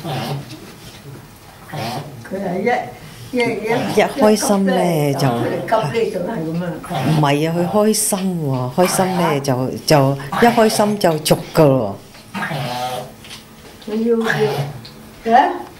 佢係一開心咧就急咧就係咁啊！ 唔係啊，佢開心喎，開心咧就一開心就逐噶咯喎。 佢要